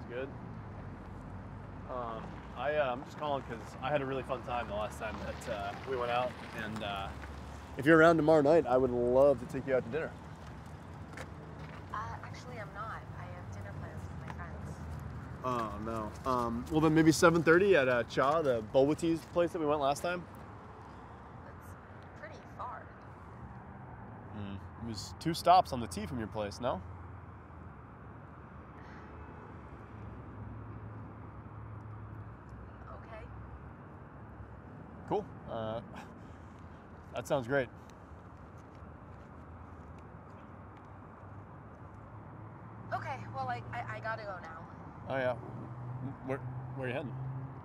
Good. I'm just calling because I had a really fun time the last time that we went out, and if you're around tomorrow night, I would love to take you out to dinner. Actually, I'm not. I have dinner plans with my friends. Oh, no. Well, then maybe 7:30 at Cha, the Bulwitees place that we went last time? That's pretty far. It was 2 stops on the T from your place, no? Okay. Cool. That sounds great. Okay, well, I gotta go now. Oh, yeah. Where are you heading?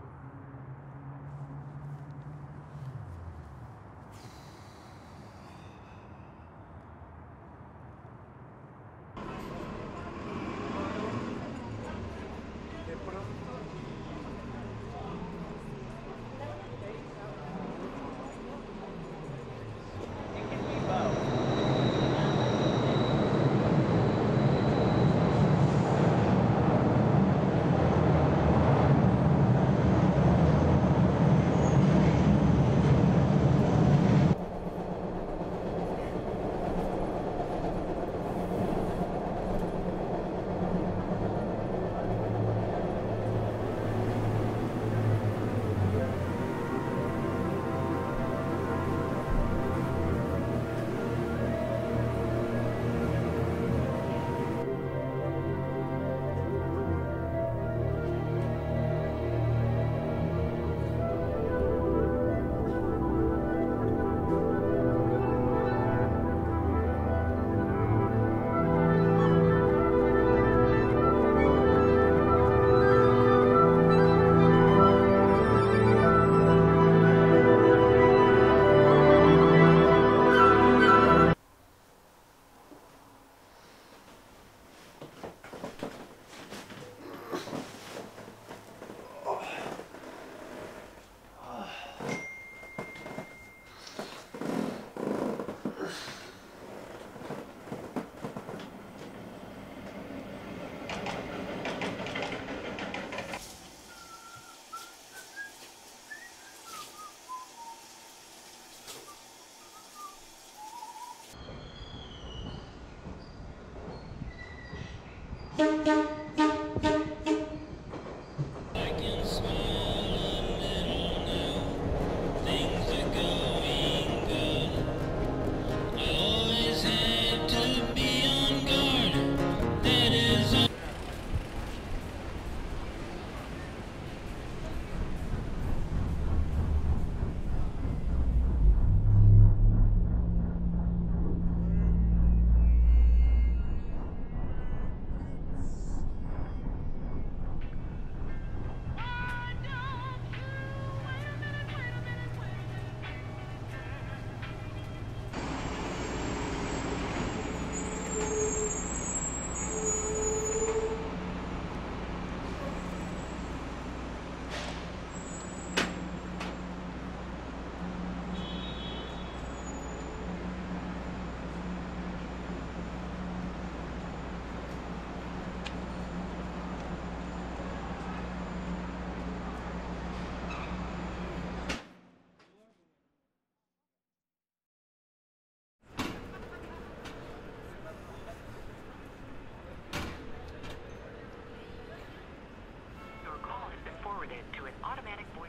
To an automatic voice.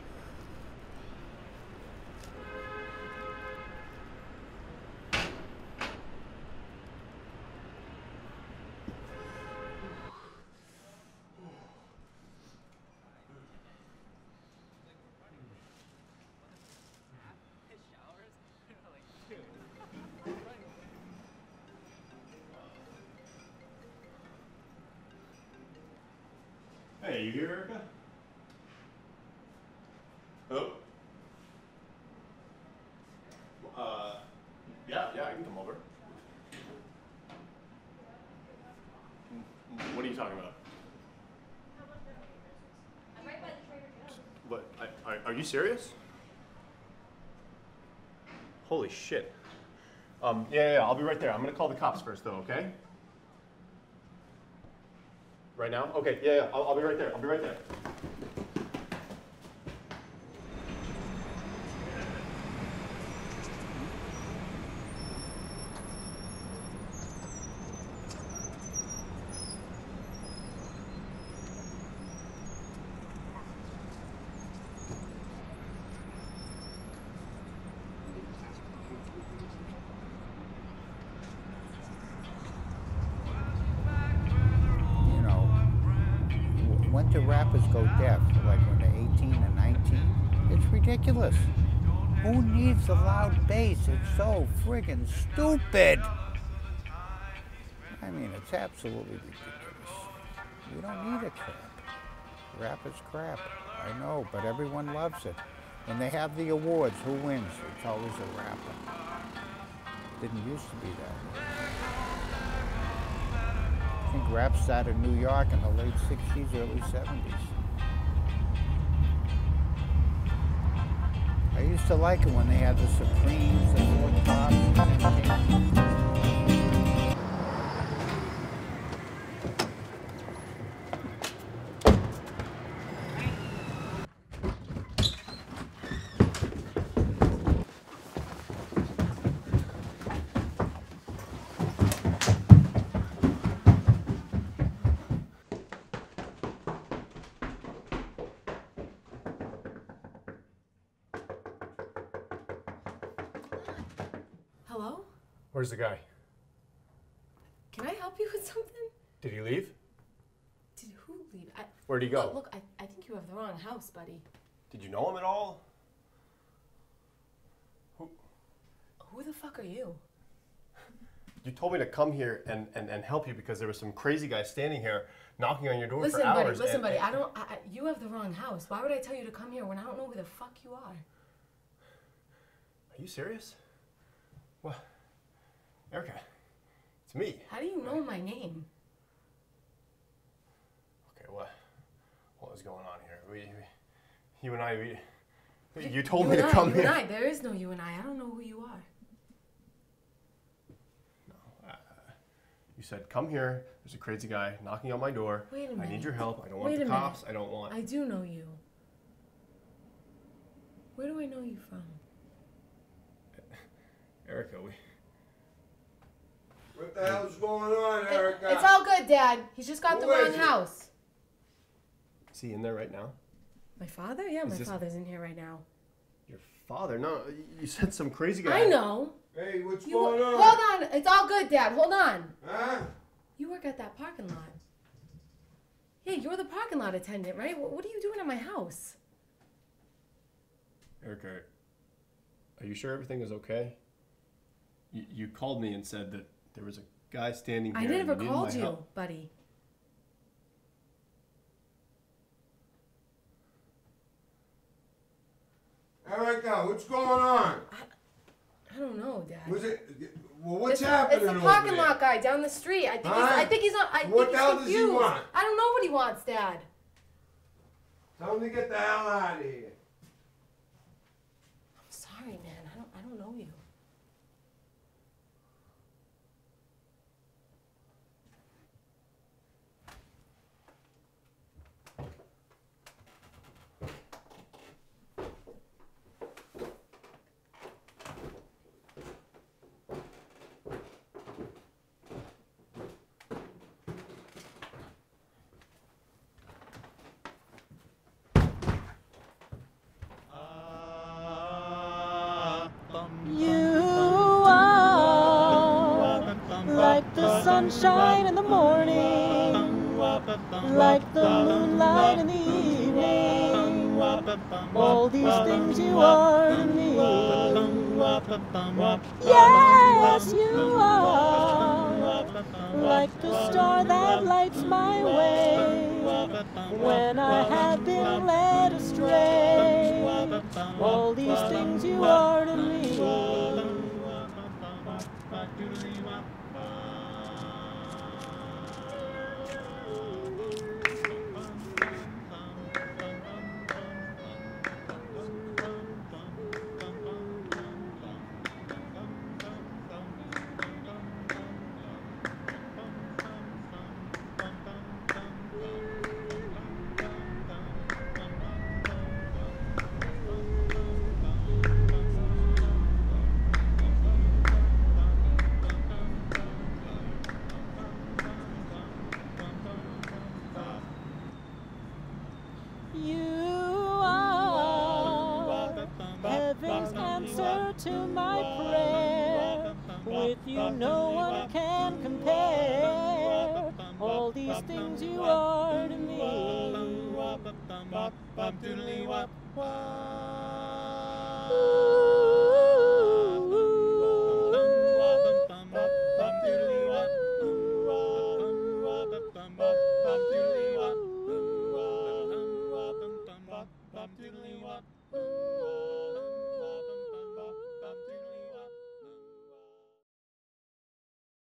Hey, you here, Erica? Oh. Yeah, I can come over. What are you talking about? I'm right by the Trader Joe's. What? Are you serious? Holy shit. Yeah, I'll be right there. I'm gonna call the cops first, though, okay? Right now? Okay, yeah, I'll be right there. I'll be right there. When do rappers go deaf? Like when they're 18 or 19? It's ridiculous. Who needs a loud bass? It's so friggin' stupid. I mean, it's absolutely ridiculous. We don't need a crap. Rap is crap. I know, but everyone loves it. When they have the awards, who wins? It's always a rapper. Didn't used to be that way. I think rap started in New York in the late 60s, early 70s. I used to like it when they had the Supremes, the Four Tops, Hello? Where's the guy? Can I help you with something? Did he leave? Did who leave? Where'd he go? Look, I think you have the wrong house, buddy. Did you know him at all? Who the fuck are you? You told me to come here and help you because there was some crazy guy standing here knocking on your door Listen, for hours. Listen, buddy, you have the wrong house. Why would I tell you to come here when I don't know who the fuck you are? Are you serious? What? Erica, it's me. How do you know my name? Okay, what is going on here? You and I, you told me to come here. You and I, there is no you and I don't know who you are. No, you said, come here, there's a crazy guy knocking on my door. Wait a minute. I need your help, I don't want the cops, I don't want... I do know you. Where do I know you from? Erica, What the hell's going on, Erica? It's all good, Dad. He's just got the wrong house. Is he in there right now? My father? Yeah, my father's in here right now. Your father? No, you said some crazy guy. I know. Hey, what's going on? Hold on. It's all good, Dad. Hold on. Huh? You work at that parking lot. Yeah, you're the parking lot attendant, right? What are you doing at my house? Erica, are you sure everything is okay? You called me and said that there was a guy standing here. I never called you, buddy. Erica, what's going on? I don't know, Dad. Was it? Well, what's happening It's the parking lot guy down the street. I think he's confused. What the hell does he want? I don't know what he wants, Dad. Tell him to get the hell out of here. I'm sorry, man. I don't know you. Sunshine in the morning, like the moonlight in the evening. All these things you are to me. Yes, you are like the star that lights my way when I have been led astray. All these things you are to me. You are heaven's answer to my prayer. With you no one can compare. All these things you are to me. Ooh.